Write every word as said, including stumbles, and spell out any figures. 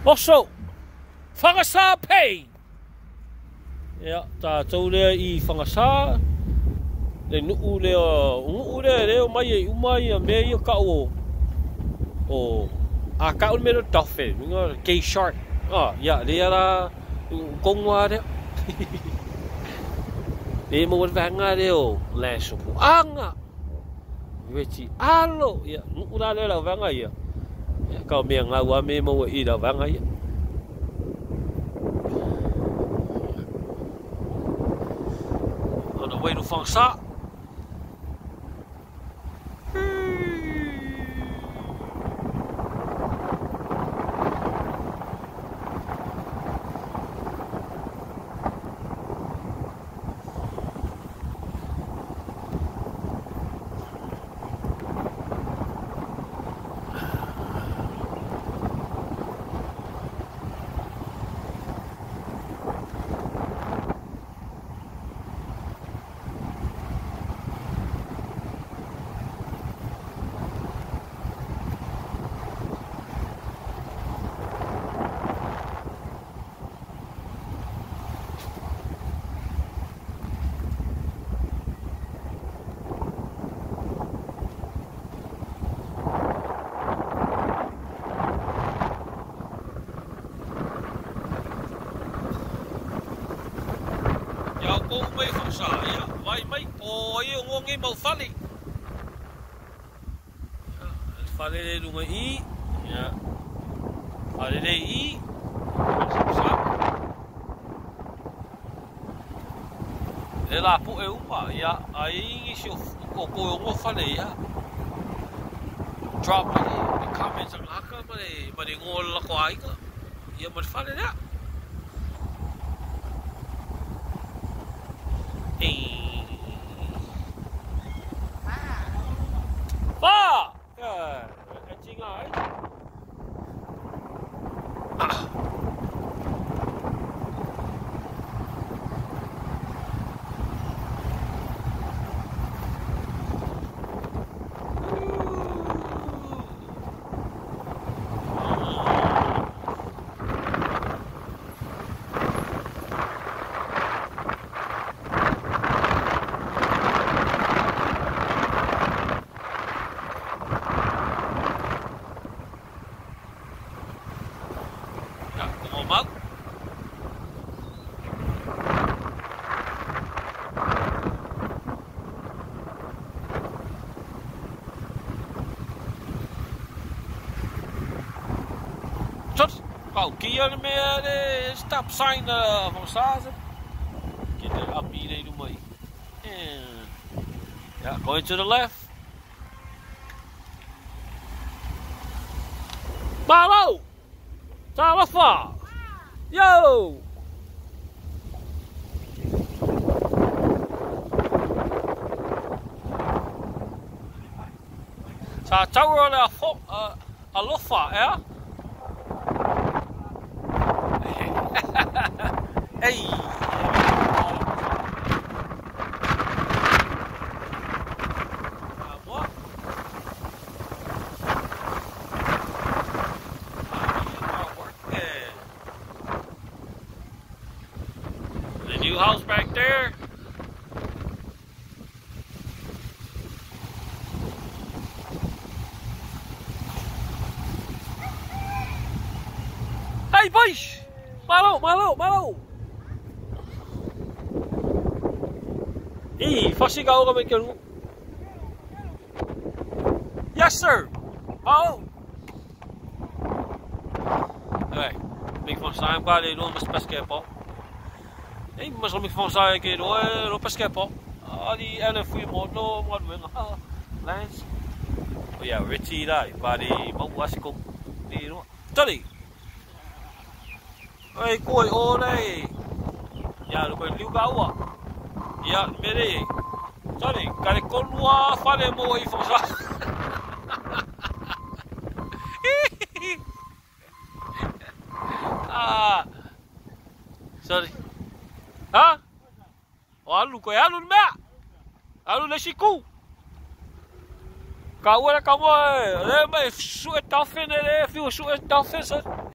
Also, Fagasa Bay. Ja, tā tau lea I Fagasa. Le nuu lea, nuu lea leo mai e umai a mea I ka o. O, a ka o mea dolphin, minga gay shark. Ah, ja, lea la kongwa lea. Le mo vanga leo, le sopu anga. Weti alo, ja, nuu la lea la vanga ia. Ja, ka mea ngā ua me mo I la vanga ia. On the way to Fagasa. Kung may Fagasa, ya, may may po ay ngongi mau fali. Ya, fali le lumai, ya. Fali le I, Fagasa. Le la pu e uma, ya, ai si o ko ngo fali ya. Drop le comments ang haka male, male ngol la ko ai ka. Ya mas fali ya. Ba, ya, kacing ai. Mug. Tot, kau kia me de stop sign uh, van Sazen. Get the up here to me. Yeah, going to the left. Malo, Talafa. Yo! Sa taura le a alofa, ea? Ei! New house back there. Hey boys! Malo, malo, malo! Ih, fasigaw kami kayo. Yes sir! Malo! Okay, big fun time pa, they don't miss basketball. Nee, maar zo met van zijn keer hoor, op een schepel. Ah, die elf uur moet nog wat doen. Ah, Lance. Oh ja, Richie daar, maar die moet was ik op. Die hoor. Tolly. Hey, kooi, oh nee. Ja, dat ben ik nieuw hoor. Ja, midden. Tolly, kan ik kon wel van hem mooi van zijn. Ah, sorry. Ha? O alu ko alu mea. Alu le siku. Ka ora ka mo. Le mai su e tafene le fiu su e tafene.